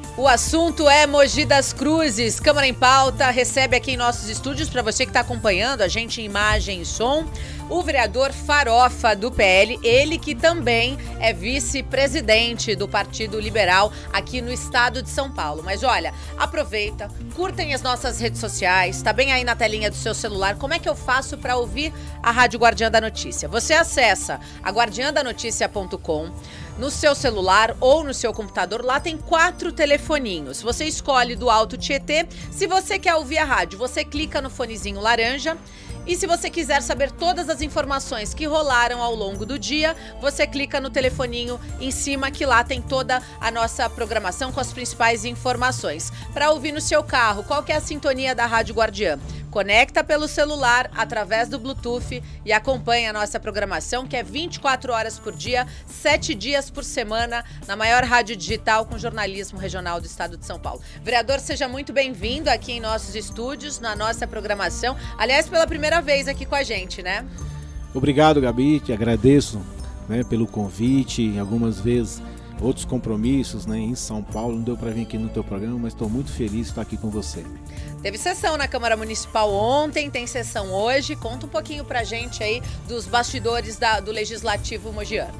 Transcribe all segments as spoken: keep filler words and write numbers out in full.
O assunto é Mogi das Cruzes. Câmara em Pauta recebe aqui em nossos estúdios, para você que está acompanhando a gente em imagem e som, o vereador Farofa do P L, ele que também é vice-presidente do Partido Liberal aqui no estado de São Paulo. Mas olha, aproveita, curtem as nossas redes sociais, tá bem aí na telinha do seu celular. Como é que eu faço para ouvir a Rádio Guardiã da Notícia? Você acessa a guardiã da notícia ponto com. No seu celular ou no seu computador, lá tem quatro telefoninhos. Você escolhe do Alto Tietê. Se você quer ouvir a rádio, você clica no fonezinho laranja. E se você quiser saber todas as informações que rolaram ao longo do dia, você clica no telefoninho em cima, que lá tem toda a nossa programação com as principais informações. Para ouvir no seu carro, qual que é a sintonia da Rádio Guardiã? Conecta pelo celular, através do Bluetooth e acompanha a nossa programação, que é vinte e quatro horas por dia, sete dias por semana, na maior rádio digital com jornalismo regional do estado de São Paulo. Vereador, seja muito bem-vindo aqui em nossos estúdios, na nossa programação. Aliás, pela primeira vez aqui com a gente, né? Obrigado, Gabi, te agradeço, né, pelo convite. Algumas vezes outros compromissos, né, em São Paulo, não deu para vir aqui no teu programa, mas estou muito feliz de estar aqui com você. Teve sessão na Câmara Municipal ontem, tem sessão hoje. Conta um pouquinho pra gente aí dos bastidores da, do Legislativo mogiano.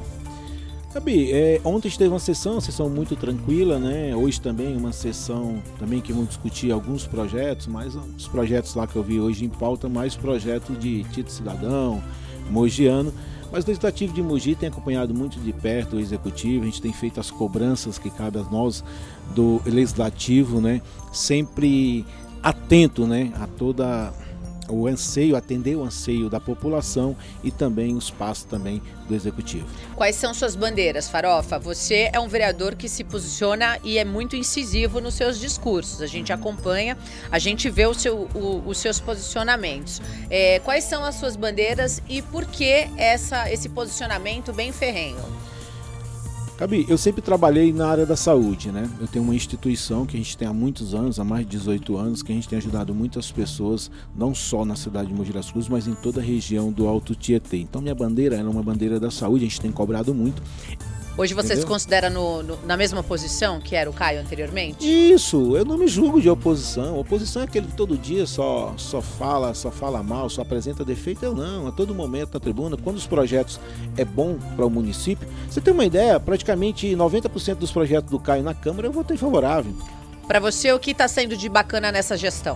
Gabi, é, ontem teve uma sessão, uma sessão muito tranquila, né? Hoje também uma sessão também que vamos discutir alguns projetos, mas os projetos lá que eu vi hoje em pauta, mais projetos de título cidadão, mogiano. Mas o Legislativo de Mogi tem acompanhado muito de perto o Executivo, a gente tem feito as cobranças que cabe a nós do Legislativo, né? Sempre atento, né, a toda o anseio, atender o anseio da população e também os passos também do Executivo. Quais são suas bandeiras, Farofa? Você é um vereador que se posiciona e é muito incisivo nos seus discursos. A gente acompanha, a gente vê o seu, o, os seus posicionamentos. É, quais são as suas bandeiras e por que essa, esse posicionamento bem ferrenho? Gabi, eu sempre trabalhei na área da saúde, né? Eu tenho uma instituição que a gente tem há muitos anos, há mais de dezoito anos, que a gente tem ajudado muitas pessoas, não só na cidade de Mogi das Cruzes, mas em toda a região do Alto Tietê. Então minha bandeira é uma bandeira da saúde, a gente tem cobrado muito. Hoje você Entendeu? se considera no, no, na mesma posição que era o Caio anteriormente? Isso, eu não me julgo de oposição. Oposição é aquele que todo dia só, só fala, só fala mal, só apresenta defeito. Eu não, a todo momento na tribuna, quando os projetos é bom para o município. Você tem uma ideia, praticamente noventa por cento dos projetos do Caio na Câmara eu votei favorável. Para você, o que está sendo de bacana nessa gestão?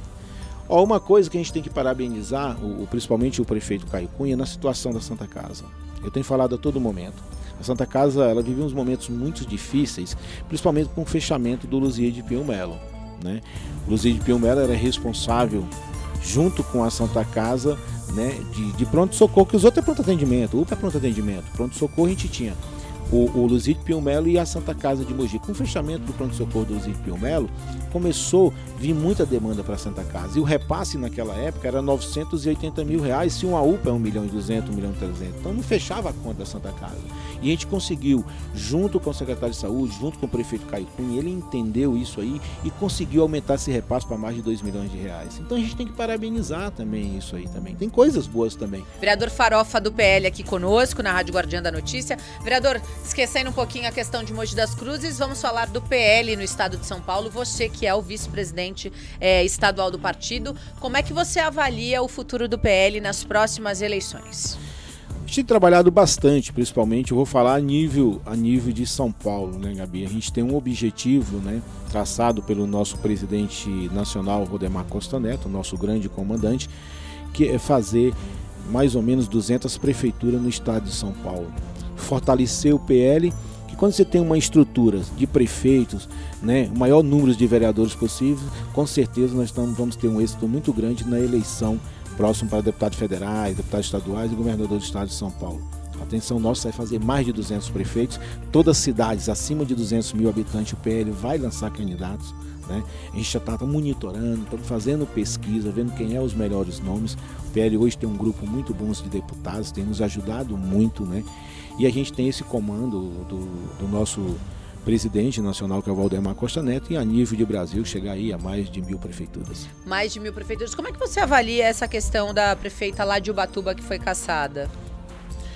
Ó, uma coisa que a gente tem que parabenizar, o, principalmente o prefeito Caio Cunha, na situação da Santa Casa. Eu tenho falado a todo momento. A Santa Casa, ela viveu uns momentos muito difíceis, principalmente com o fechamento do Luzia de Pinho Melo, né? O Luzia de Pinho Melo era responsável, junto com a Santa Casa, né, de, de pronto-socorro, que os outros é pronto-atendimento, o U P é pronto-atendimento, pronto-socorro a gente tinha o, o Luzia de Pinho Melo e a Santa Casa de Mogi. Com o fechamento do pronto-socorro do Luzia de Pinho Melo, começou a vir muita demanda para a Santa Casa. E o repasse naquela época era novecentos e oitenta mil reais, se uma U P A é um milhão e duzentos, um milhão e trezentos. Então não fechava a conta da Santa Casa. E a gente conseguiu, junto com o secretário de saúde, junto com o prefeito Caio Cunha, ele entendeu isso aí e conseguiu aumentar esse repasse para mais de dois milhões de reais. Então a gente tem que parabenizar também isso aí também. Tem coisas boas também. Vereador Farofa do P L aqui conosco, na Rádio Guardiã da Notícia. Vereador, esquecendo um pouquinho a questão de Mogi das Cruzes, vamos falar do P L no estado de São Paulo. Você que é o vice-presidente é, estadual do partido, como é que você avalia o futuro do P L nas próximas eleições? A gente tem trabalhado bastante, principalmente, eu vou falar a nível, a nível de São Paulo, né, Gabi? A gente tem um objetivo, né, traçado pelo nosso presidente nacional, Valdemar Costa Neto, nosso grande comandante, que é fazer mais ou menos duzentas prefeituras no estado de São Paulo. Fortalecer o P L, que quando você tem uma estrutura de prefeitos, né, o maior número de vereadores possível, com certeza nós estamos, vamos ter um êxito muito grande na eleição próximo para deputados federais, deputados estaduais e governador do estado de São Paulo. A atenção nossa é fazer mais de duzentos prefeitos, todas as cidades acima de duzentos mil habitantes, o P L vai lançar candidatos, né? A gente já está monitorando, estamos fazendo pesquisa, vendo quem é os melhores nomes. O P L hoje tem um grupo muito bom de deputados, tem nos ajudado muito, né? E a gente tem esse comando do, do nosso presidente nacional, que é o Valdemar Costa Neto, e a nível de Brasil chegar aí a mais de mil prefeituras. Mais de mil prefeituras. Como é que você avalia essa questão da prefeita lá de Ubatuba que foi cassada?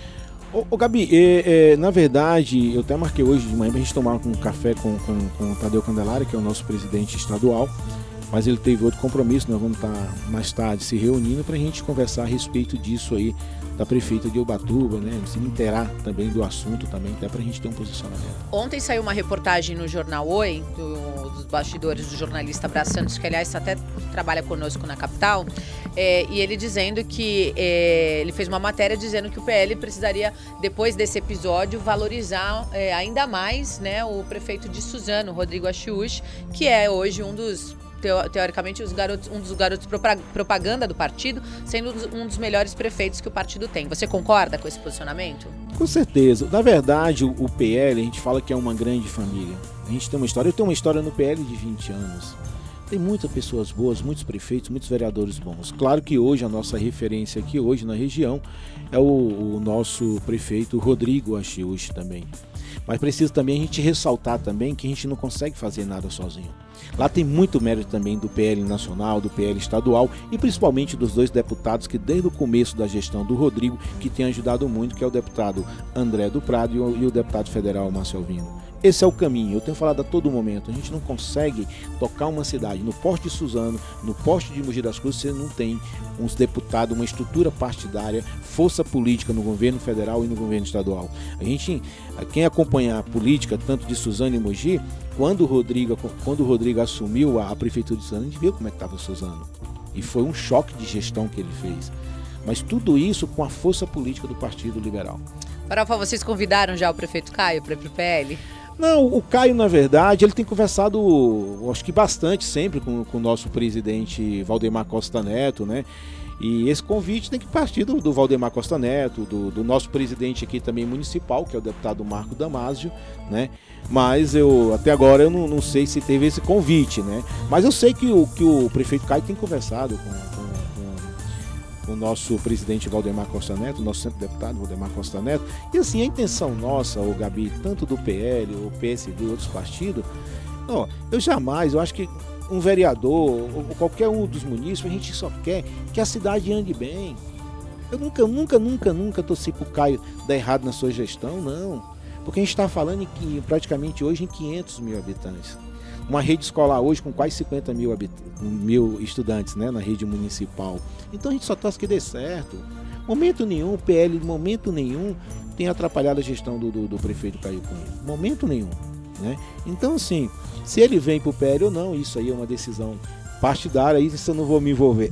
Ô, ô Gabi, é, é, na verdade, eu até marquei hoje de manhã pra gente tomar um café com, com, com o Tadeu Candelária, que é o nosso presidente estadual, mas ele teve outro compromisso, nós vamos estar mais tarde se reunindo para a gente conversar a respeito disso aí, da prefeita de Ubatuba, né, se inteirar também do assunto também, até para a gente ter um posicionamento. Ontem saiu uma reportagem no Jornal Oi, do, dos bastidores do jornalista Brás Santos, que aliás até trabalha conosco na capital, é, e ele dizendo que, é, ele fez uma matéria dizendo que o P L precisaria, depois desse episódio, valorizar é, ainda mais, né, o prefeito de Suzano, Rodrigo Achiuchi, que é hoje um dos teoricamente os garotos, um dos garotos propaganda do partido, sendo um dos melhores prefeitos que o partido tem. Você concorda com esse posicionamento? Com certeza. Na verdade, o P L, a gente fala que é uma grande família. A gente tem uma história, eu tenho uma história no P L de vinte anos. Tem muitas pessoas boas, muitos prefeitos, muitos vereadores bons. Claro que hoje a nossa referência aqui hoje na região é o, o nosso prefeito Rodrigo Achiuchi também. Mas precisa também a gente ressaltar também que a gente não consegue fazer nada sozinho. Lá tem muito mérito também do P L nacional, do P L estadual e principalmente dos dois deputados que desde o começo da gestão do Rodrigo que tem ajudado muito, que é o deputado André do Prado e o, e o deputado federal Márcio Alvino. Esse é o caminho, eu tenho falado a todo momento, a gente não consegue tocar uma cidade no Porto de Suzano, no Porto de Mogi das Cruzes, você não tem uns deputados, uma estrutura partidária, força política no governo federal e no governo estadual. A gente, quem acompanha a política, tanto de Suzano e Mogi, quando o Rodrigo, quando o Rodrigo assumiu a, a prefeitura de Suzano, a gente viu como é que estava Suzano. E foi um choque de gestão que ele fez. Mas tudo isso com a força política do Partido Liberal. Farofa, vocês convidaram já o prefeito Caio para ir para o P L? Não, o Caio, na verdade, ele tem conversado, acho que bastante sempre com, com o nosso presidente Valdemar Costa Neto, né? E esse convite tem que partir do, do Valdemar Costa Neto, do, do nosso presidente aqui também municipal, que é o deputado Marco Damasio, né? Mas eu, até agora, eu não, não sei se teve esse convite, né? Mas eu sei que o, que o prefeito Caio tem conversado com, com, com, com o nosso presidente Valdemar Costa Neto, nosso sempre deputado Valdemar Costa Neto. E assim, a intenção nossa, o Gabi, tanto do P L, o P S D, outros partidos, ó, eu jamais, eu acho que um vereador ou qualquer um dos munícipes, a gente só quer que a cidade ande bem. Eu nunca, nunca, nunca, nunca torci pro Caio dar errado na sua gestão, não. Porque a gente está falando em que, praticamente hoje em quinhentos mil habitantes. Uma rede escolar hoje com quase cinquenta mil, mil estudantes, né, na rede municipal. Então a gente só torce que dê certo. Momento nenhum, o P L, momento nenhum, tem atrapalhado a gestão do, do, do prefeito Caio Cunha. Momento nenhum. Né? Então, assim, se ele vem para o P L ou não, isso aí é uma decisão partidária, isso eu não vou me envolver.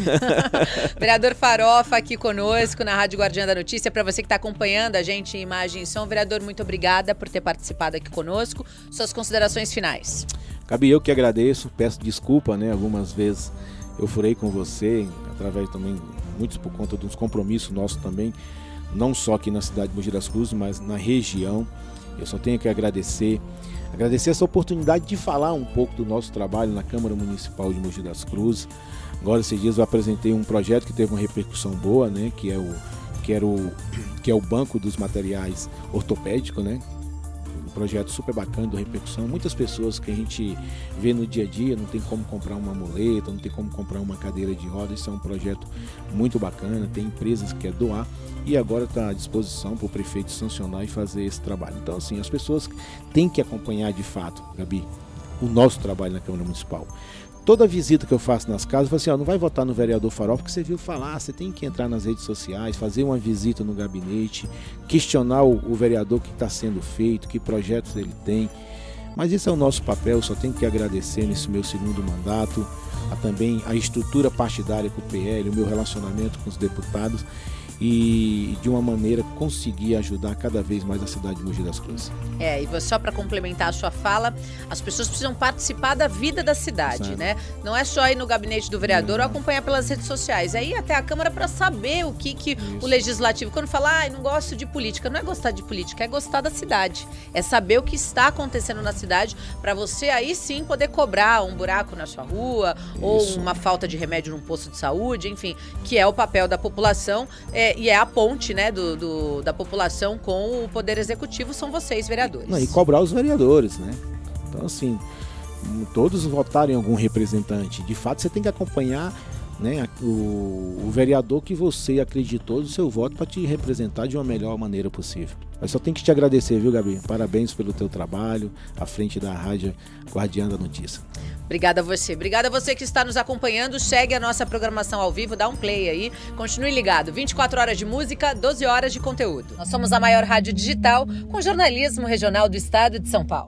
Vereador Farofa aqui conosco na Rádio Guardiã da Notícia. Para você que está acompanhando a gente em imagem e som, vereador, muito obrigada por ter participado aqui conosco. Suas considerações finais. Gabi, eu que agradeço, peço desculpa, né? Algumas vezes eu furei com você, através também, muitos por conta dos compromissos nossos também, não só aqui na cidade de Mogi das Cruzes, mas na região. Eu só tenho que agradecer, agradecer essa oportunidade de falar um pouco do nosso trabalho na Câmara Municipal de Mogi das Cruzes. Agora, esses dias eu apresentei um projeto que teve uma repercussão boa, né? Que é o, que era o, que é o Banco dos Materiais Ortopédicos, né? Um projeto super bacana, de repercussão. Muitas pessoas que a gente vê no dia a dia não tem como comprar uma muleta, não tem como comprar uma cadeira de roda. Isso é um projeto muito bacana, tem empresas que querem doar. E agora está à disposição para o prefeito sancionar e fazer esse trabalho. Então, assim, as pessoas têm que acompanhar de fato, Gabi, o nosso trabalho na Câmara Municipal. Toda visita que eu faço nas casas, eu falo assim, ó, não vai votar no vereador Farofa porque você viu falar, você tem que entrar nas redes sociais, fazer uma visita no gabinete, questionar o, o vereador, o que está sendo feito, que projetos ele tem. Mas esse é o nosso papel, eu só tenho que agradecer nesse meu segundo mandato, a também a estrutura partidária com o P L, o meu relacionamento com os deputados, e de uma maneira conseguir ajudar cada vez mais a cidade de Mogi das Cruzes. É, e só para complementar a sua fala, as pessoas precisam participar da vida da cidade, Sabe. né? Não é só ir no gabinete do vereador não. ou acompanhar pelas redes sociais, é ir até a Câmara para saber o que, que o Legislativo, quando fala, ah, não gosto de política, não é gostar de política, é gostar da cidade, é saber o que está acontecendo na cidade para você aí sim poder cobrar um buraco na sua rua Isso. ou uma falta de remédio num posto de saúde, enfim, que é o papel da população, é, e é a ponte, né, do, do, da população com o Poder Executivo, são vocês, vereadores. Não, e cobrar os vereadores, né? Então, assim, todos votarem em algum representante. De fato, você tem que acompanhar né, o, o vereador que você acreditou do seu voto para te representar de uma melhor maneira possível. Eu só tenho que te agradecer, viu, Gabi? Parabéns pelo teu trabalho à frente da Rádio Guardiã da Notícia. Obrigada a você. Obrigada a você que está nos acompanhando. Segue a nossa programação ao vivo, dá um play aí. Continue ligado. vinte e quatro horas de música, doze horas de conteúdo. Nós somos a maior rádio digital com jornalismo regional do estado de São Paulo.